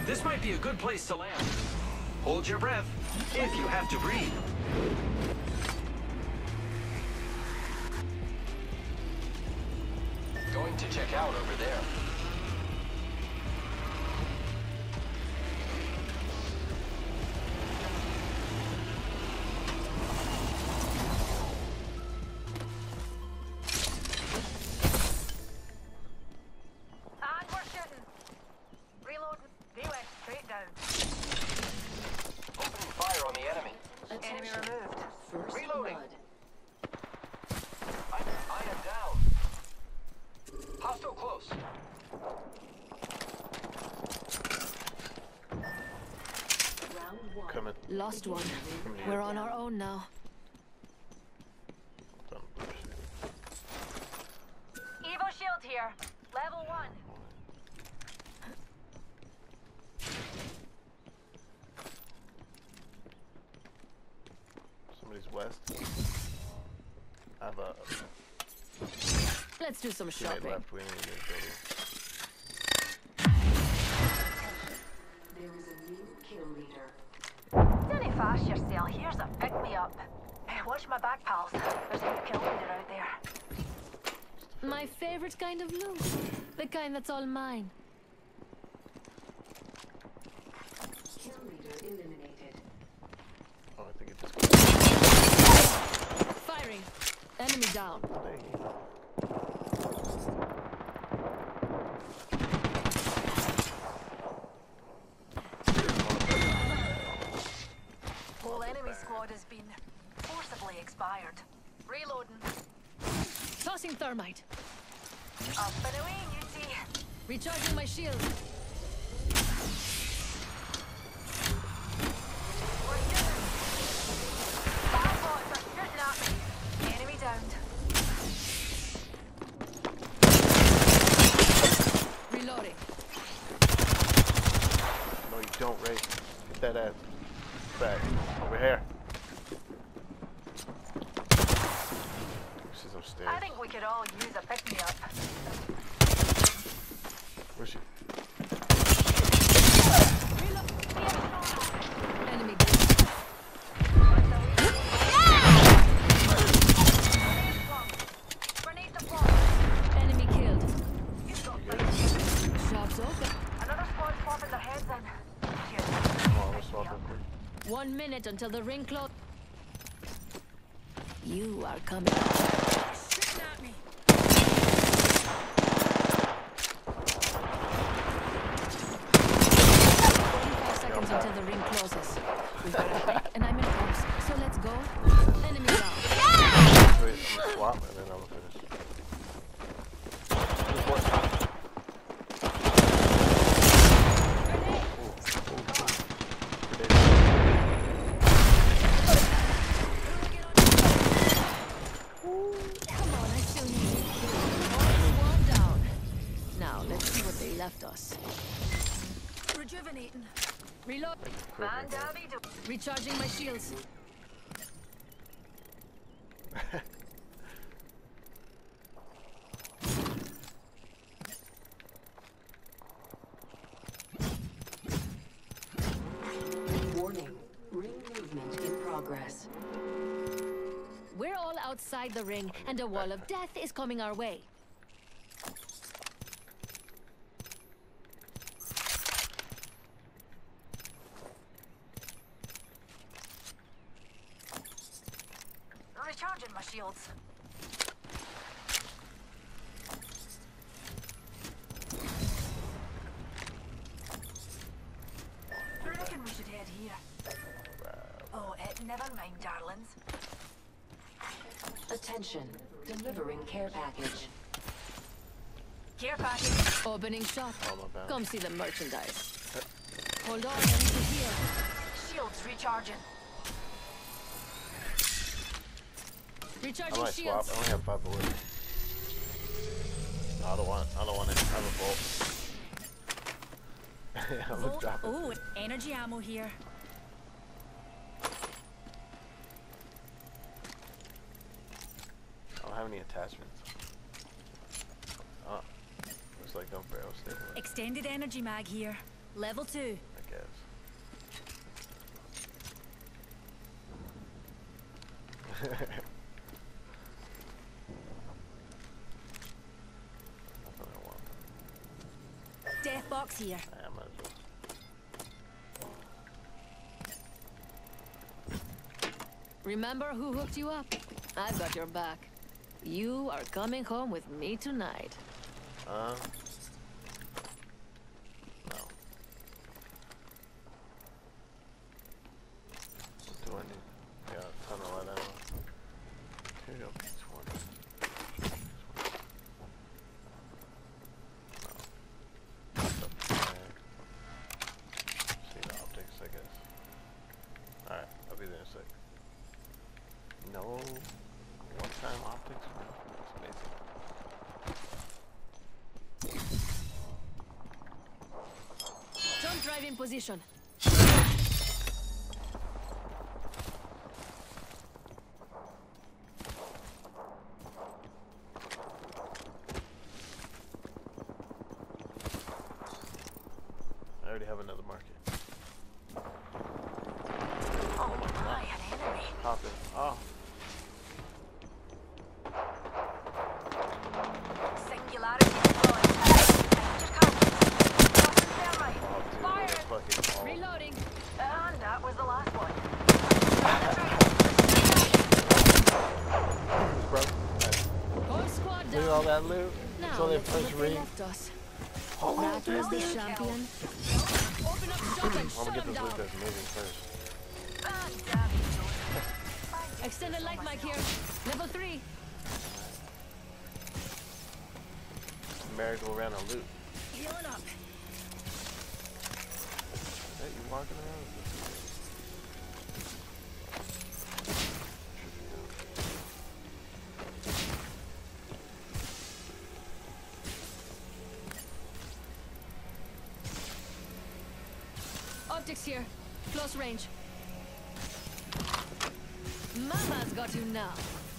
This might be a good place to land. Hold your breath if you have to breathe. Going to check out over there. And we're shooting. Reloading. They went straight down. Opening fire on the enemy. Enemy removed. First Reloading. blood. I am down. Hostile close. Round one. Coming. Lost one. We're on our own now. Evo shield here. Level 1. Somebody's west. I have a Let's do some teammate shopping. left wing in this building. There is a new kill leader. Don't fast yourself. Here's a pick-me-up. Watch my back, pals. There's a kill leader out there. My favorite kind of loot. The kind that's all mine. Kill leader eliminated. Oh, I think it just Firing. Enemy down. Whole enemy squad has been forcibly expired. Reloading. Tossing thermite. Up and away, you see. Recharging my shield. We're shooting. Bad boys are shooting at me. Enemy downed. Reloading. No, you don't, Ray. Get that ass back. Over here. She's upstairs. I think we could all use a pick-me-up. Where's she? Enemy down. Grenade deployed. Enemy killed. Good. Shops open. Another squad swapping their heads in. Shit. Come on, let's swap real quick. 1 minute until the ring close. You are coming. Shooting at me. 45 seconds until the ring closes. We've got a hike and I'm in pumps, so let's go. Enemy down. Wait, I'm gonna swap and then I'm gonna finish. Just one. Come on, I still need you. One down. Now, let's see what they left us. Rejuvenating. Reload. Man down, me do. Recharging my shields. Warning. Ring movement in progress. We're all outside the ring, and a wall of death is coming our way. Recharging my shields. I reckon we should head here. Oh, never mind, darlings. Attention. Delivering care package. Care package. Opening shop. Oh, my bad. Come see the merchandise. Hold on, I need to heal. Shields recharging. I Recharging might swap. shields. I only have 5 bullets. No, I don't want it. I have a bolt. I'm gonna drop it. Oh, energy ammo here. I don't have any attachments. Oh, looks like no barrel stable. Extended energy mag here. Level 2. I guess. That's what I want. Death box here. I might as well. Remember who hooked you up? I've got your back. You are coming home with me tonight. No. Do I need? Yeah, a ton of light ammo. Material piece 1. No. See the optics, I guess. Alright, I'll be there in a sec. No one-time optics? That's amazing. Jump drive in position. I already have another market. Oh my, an enemy. Pop it. Oh. Singularity deployed. Just come. Right. Oh, dude. Fire. That's fucking all. Reloading. And that was the last one. Bro. Whole squad Look at all down. that loot. Now It's only a let's see first what they ring. left us. Oh, That was the brilliant champion. Open up shop and I'm shut gonna get him this loot down. that's amazing first. Ah, damn it. Extended light mic here. Level 3. Merry-go-round of loot. Healing up. Is that you walking around? Optics here. Close range. Mama's got you now.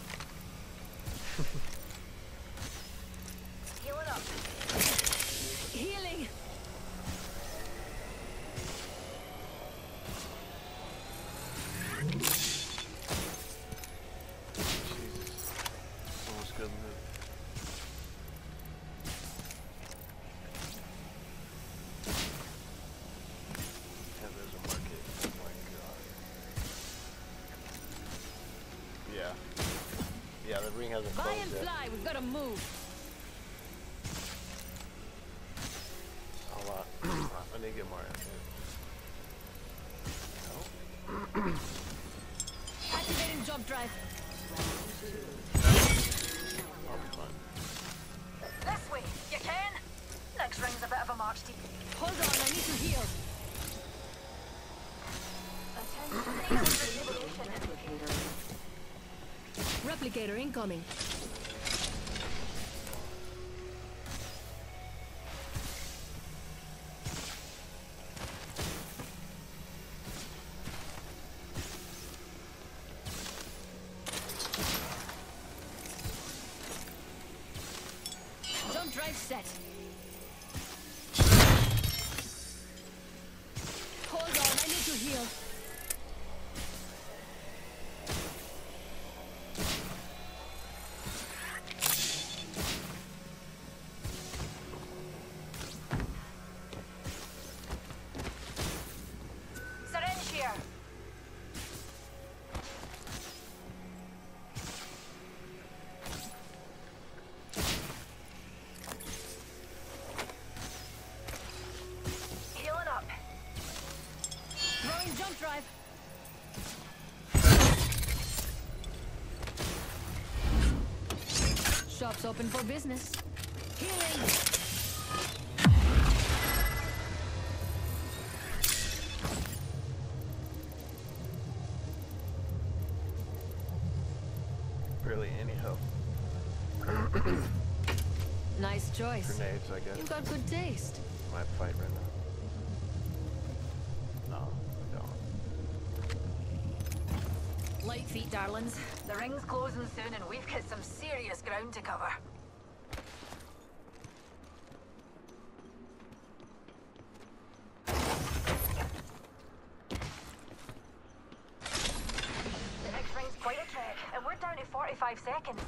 Healing up. Healing. Jesus. So much good loot. Yeah, there's a market. Oh my god. Yeah. Yeah, the ring hasn't Buy closed and yet. fly. We've got to move. A lot. I need to get more ammo. Activating jump drive. I'll be fine. This way. You can. Next ring's a bit of a march to Hold on, I need to heal. Replicator incoming. Jump drive set. Hold on, I need to heal. syringe here. Healing up. Throwing jump drive. Shop's open for business. Healing. Barely any health. Nice choice. Grenades, I guess. You've got good taste. Might fight right now. No, I don't. Light feet, darlings. The ring's closing soon and we've got some serious ground to cover. 5 seconds.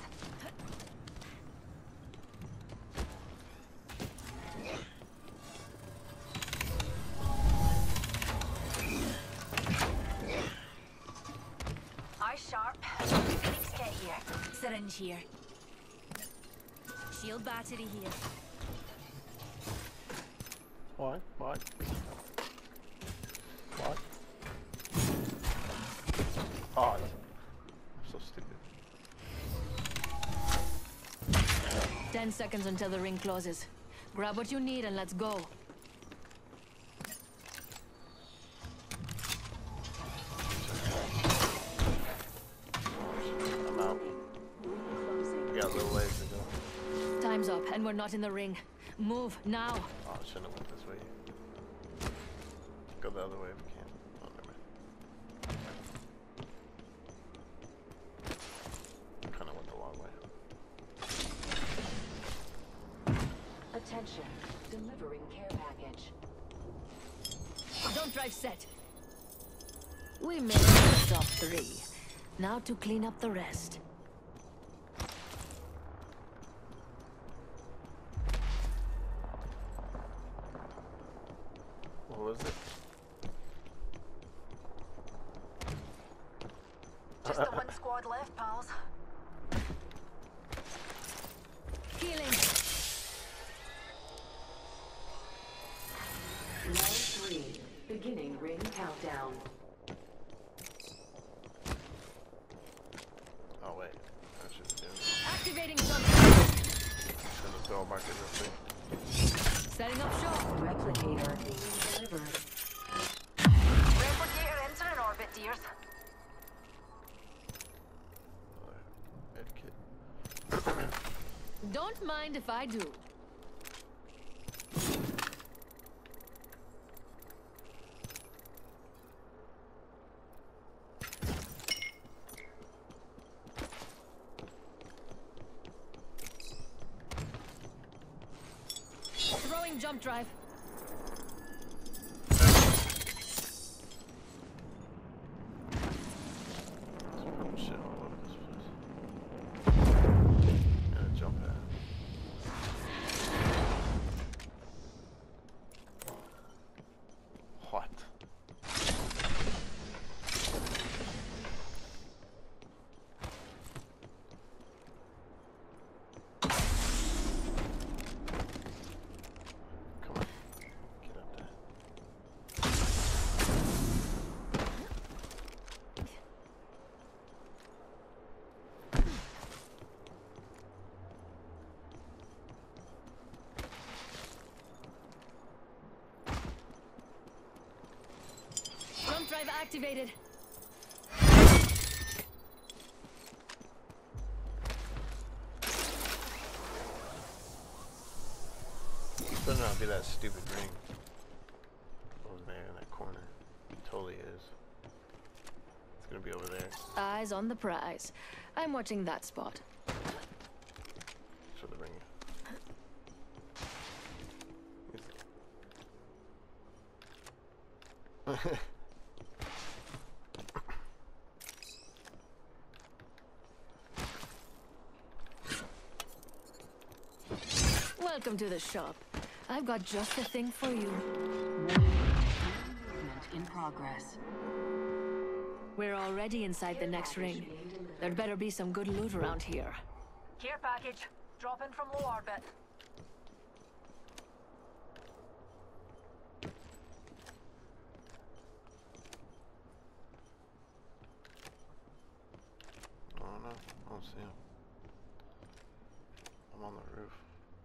Eyes sharp. Phoenix kit here. Syringe here. Shield battery here. What? What? What? Oh, I'm so stupid. 10 seconds until the ring closes. Grab what you need and let's go. I'm out. We got a little ways to go. Time's up and we're not in the ring. Move now. Oh, I shouldn't have went this way. Go the other way if we can. Oh, never mind. Kinda went the long way. Attention. Delivering care package. Don't drive set. We made the top 3. Now to clean up the rest. What was it? Just the one squad left, pals. Healing. Round 3. Beginning ring countdown. Oh wait, I should do it. Activating jump. Just gonna throw a marker real quick. Setting up shop. Replicator being delivered. Replicator entering orbit, dears. Etiquette. Don't mind if I do. Throwing jump drive. Shit all over this place. And a jump pad. What? Come on. Get up there. Jump drive activated. Better not be that stupid ring over there in that corner. It totally is. It's gonna be over there. Eyes on the prize. I'm watching that spot. For the ring. Welcome to the shop. I've got just the thing for you. Movement in progress. We're already inside the next ring. There'd better be some good loot around here. Care package. Dropping from low orbit. Oh no, I don't see him. I'm on the roof.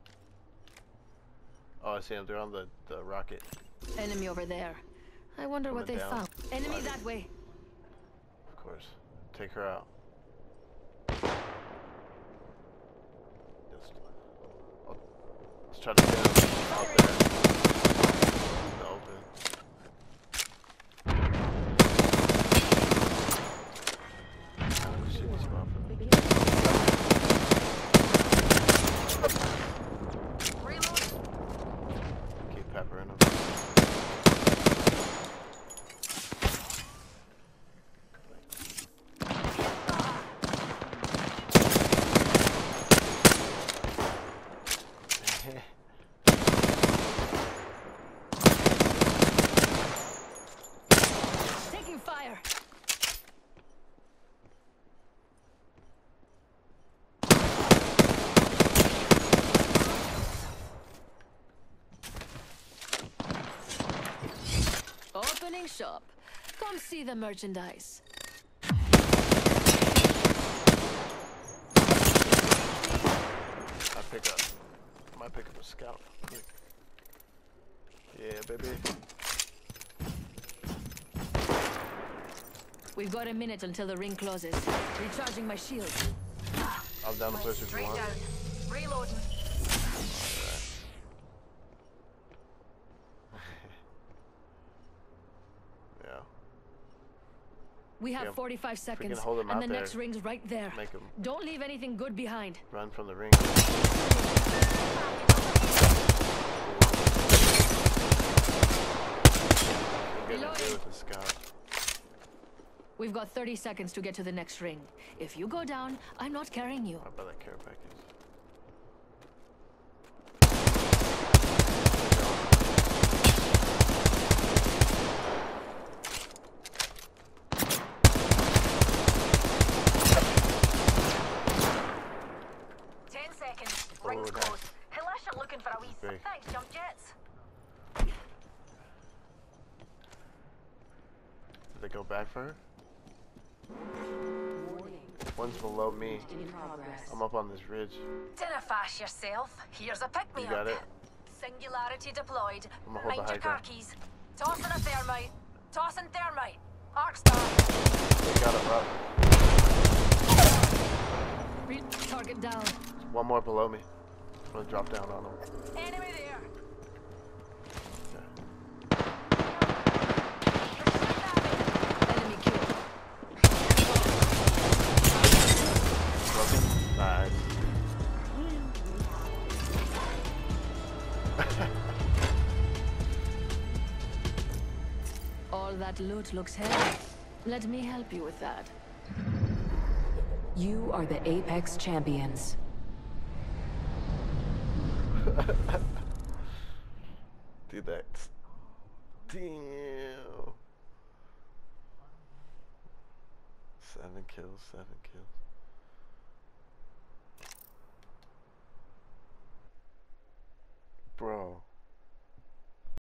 Oh, I see him. They're on the rocket. Enemy over there. I wonder what they Coming down. found. Enemy that way. Of course. Take her out. Let's try to get him out there. In the open. Shitty spot for them. Keep peppering them. fire. Opening shop. Come see the merchandise. I might pick up a scout. Yeah, baby. We've got a minute until the ring closes. Recharging my shield. I'll down the push if you Straight want. down. Reloading. Yeah. We have Yeah, 45 seconds, hold 'em and out the there, next ring's right there. make 'em Don't leave anything good behind. run from the ring. Get a deal with the scout. We've got 30 seconds to get to the next ring. If you go down, I'm not carrying you. How about that care package? 10 seconds. Ring's nice. close. Unless you're looking for a wee... Big. Thanks, jump jets. Did they go back for her? Warning. One's below me. In progress. I'm up on this ridge. Dinna fash yourself. Here's a pick-me-up. You got it? Singularity deployed. I'ma hold the Mind high your car ground. keys. Tossing a thermite. Tossing thermite. Arc star. They got him up. Target down. One more below me. I'm gonna drop down on him. Enemy there. Okay. Enemy killed. Broken. Nice. All that loot looks heavy. Let me help you with that. You are the Apex Champions. Dude, that's... Damn. 7 kills, 7 kills.